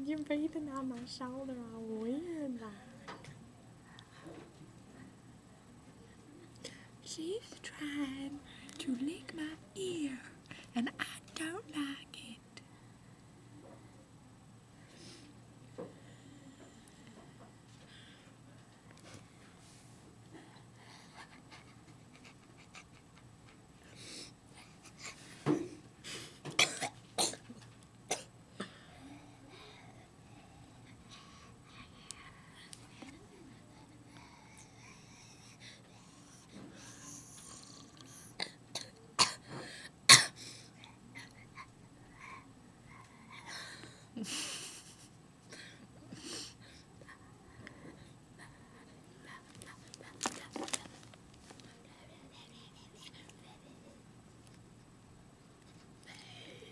You're breathing on my shoulder all weird like. She's trying to lick my ear, and I